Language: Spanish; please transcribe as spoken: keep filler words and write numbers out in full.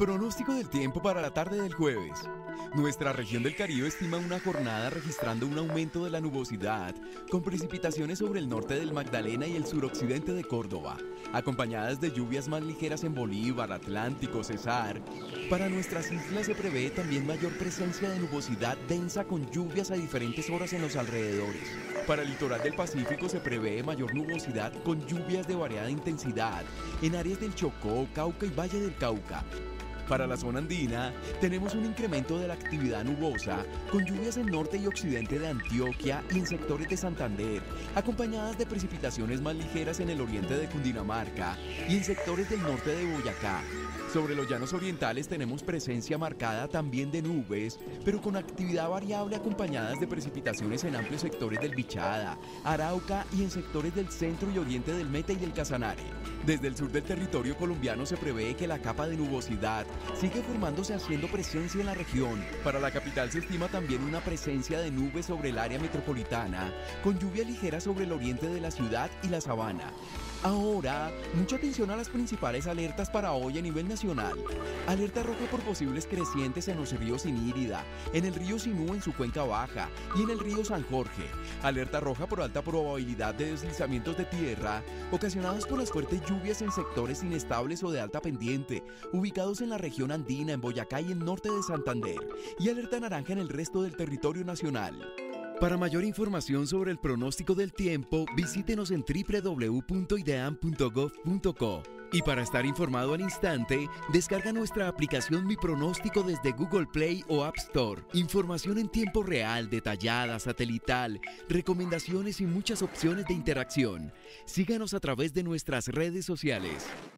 Pronóstico del tiempo para la tarde del jueves. Nuestra región del Caribe estima una jornada registrando un aumento de la nubosidad, con precipitaciones sobre el norte del Magdalena y el suroccidente de Córdoba, acompañadas de lluvias más ligeras en Bolívar, Atlántico, Cesar. Para nuestras islas se prevé también mayor presencia de nubosidad densa con lluvias a diferentes horas en los alrededores. Para el litoral del Pacífico se prevé mayor nubosidad con lluvias de variada intensidad en áreas del Chocó, Cauca y Valle del Cauca. Para la zona andina, tenemos un incremento de la actividad nubosa, con lluvias en norte y occidente de Antioquia y en sectores de Santander, acompañadas de precipitaciones más ligeras en el oriente de Cundinamarca y en sectores del norte de Boyacá. Sobre los llanos orientales tenemos presencia marcada también de nubes, pero con actividad variable acompañadas de precipitaciones en amplios sectores del Bichada, Arauca y en sectores del centro y oriente del Meta y del Casanare. Desde el sur del territorio colombiano se prevé que la capa de nubosidad sigue formándose haciendo presencia en la región. Para la capital se estima también una presencia de nubes sobre el área metropolitana, con lluvia ligera sobre el oriente de la ciudad y la sabana. Ahora, mucha atención a las principales alertas para hoy a nivel nacional. Alerta roja por posibles crecientes en los ríos Inírida, en el río Sinú en su cuenca baja y en el río San Jorge. Alerta roja por alta probabilidad de deslizamientos de tierra, ocasionados por las fuertes lluvias en sectores inestables o de alta pendiente, ubicados en la región andina, en Boyacá y en norte de Santander. Y alerta naranja en el resto del territorio nacional. Para mayor información sobre el pronóstico del tiempo, visítenos en doble u doble u doble u punto ideam punto gov punto co. Y para estar informado al instante, descarga nuestra aplicación Mi Pronóstico desde Google Play o App Store. Información en tiempo real, detallada, satelital, recomendaciones y muchas opciones de interacción. Síganos a través de nuestras redes sociales.